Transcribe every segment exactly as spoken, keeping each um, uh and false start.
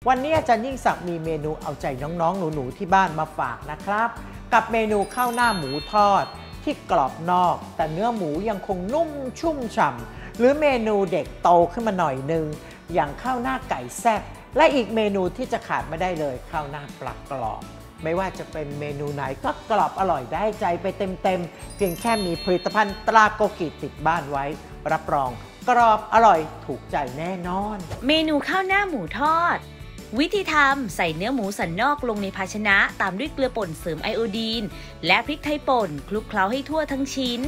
วันนี้อาจารย์ยิ่งศักดิ์มีเมนูเอาใจน้องๆหนูๆที่บ้านมาฝากนะครับกับเมนูข้าวหน้าหมูทอดที่กรอบนอกแต่เนื้อหมูยังคงนุ่มชุ่มฉ่ำหรือเมนูเด็กโตขึ้นมาหน่อยนึงอย่างข้าวหน้าไก่แซ่บและอีกเมนูที่จะขาดไม่ได้เลยข้าวหน้าปลากรอบไม่ว่าจะเป็นเมนูไหนก็กรอบอร่อยได้ใจไปเต็มๆเพียงแค่มีผลิตภัณฑ์ตราโกกิติดบ้านไว้รับรองกรอบอร่อยถูกใจแน่นอนเมนูข้าวหน้าหมูทอดวิธีทำใส่เนื้อหมูสันนอกลงในภาชนะตามด้วยเกลือป่นเสริมไอโอดีนและพริกไทยป่นคลุกเคล้าให้ทั่วทั้งชิ้น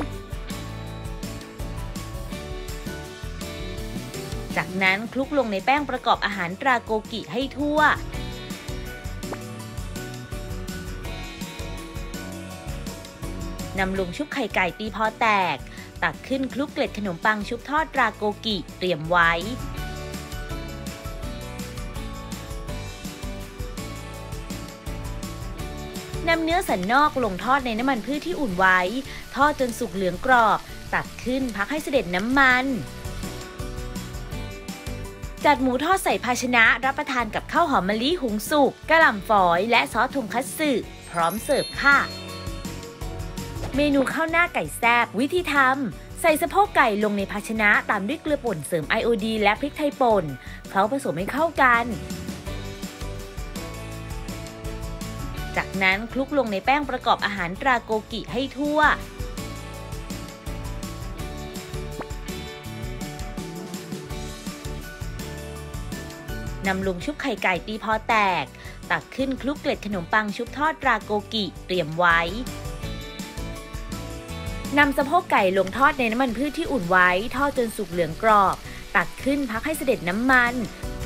จากนั้นคลุกลงในแป้งประกอบอาหารตราโกกิให้ทั่วนำลงชุบไข่ไก่ตีพอแตกตักขึ้นคลุกเกล็ดขนมปังชุบทอดตราโกกิเตรียมไว้นำเนื้อสันนอกลงทอดในน้ำมันพืชที่อุ่นไว้ทอดจนสุกเหลืองกรอบตักขึ้นพักให้เสด็จน้ำมันจัดหมูทอดใส่ภาชนะรับประทานกับข้าวหอมมะลิหุงสุกกะหล่ำฝอยและซอสทงคัตสึพร้อมเสิร์ฟค่ะเมนูข้าวหน้าไก่แซ่บวิธีทำใส่สะโพกไก่ลงในภาชนะตามด้วยเกลือป่นเสริมไอโอดีนและพริกไทยป่นเคล้าผสมให้เข้ากันจากนั้นคลุกลงในแป้งประกอบอาหารตราโกกิให้ทั่วนำลงชุบไข่ไก่ตีพอแตกตักขึ้นคลุกเกล็ดขนมปังชุบทอดตราโกกิเตรียมไว้นำสะโพกไก่ลงทอดในน้ำมันพืชที่อุ่นไว้ทอดจนสุกเหลืองกรอบตักขึ้นพักให้เสด็จน้ำมัน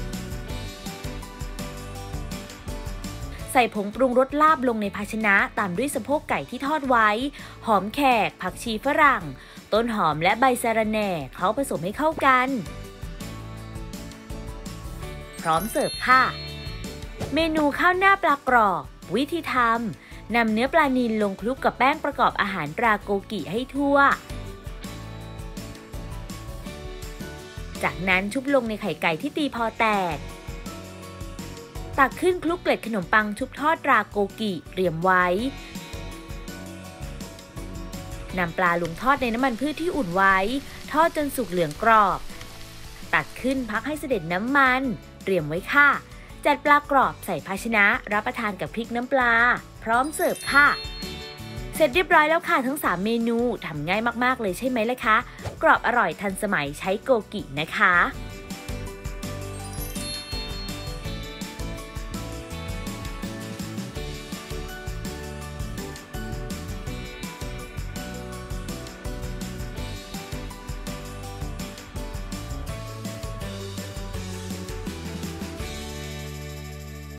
ใส่ผงปรุงรสลาบลงในภาชนะตามด้วยสะโพกไก่ที่ทอดไว้หอมแขกผักชีฝรั่งต้นหอมและใบสะระแหน่เคล้าผสมให้เข้ากันพร้อมเสิร์ฟค่ะเมนูข้าวหน้าปลากรอบวิธีทำนำเนื้อปลานิลลงคลุกกับแป้งประกอบอาหารตราโกกิให้ทั่วจากนั้นชุบลงในไข่ไก่ที่ตีพอแตกตักขึ้นคลุกเกล็ดขนมปังชุบทอดตราโกกิเตรียมไว้นำปลาลงทอดในน้ำมันพืชที่อุ่นไว้ทอดจนสุกเหลืองกรอบตักขึ้นพักให้เสด็จน้ำมันเตรียมไว้ค่ะจัดปลากรอบใส่ภาชนะรับประทานกับพริกน้ำปลาพร้อมเสิร์ฟค่ะเสร็จเรียบร้อยแล้วค่ะทั้งสามเมนูทำง่ายมากๆเลยใช่ไหมล่ะคะกรอบอร่อยทันสมัยใช้โกกินะคะ